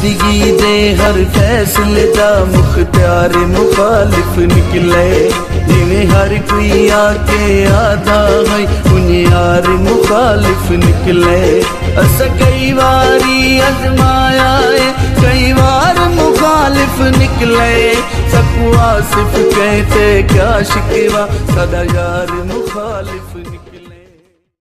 जिंदगी दे हर फैसले दा मुख्तियार मुखालिफ निकले। जिन्हें हर कोई आके आदा है उन यार मुखालिफ निकले। अस कई बारी अजमाया है कई बार मुखालिफ निकले। सकू आसिफ कहते क्या शिकवा सदा यार मुखालिफ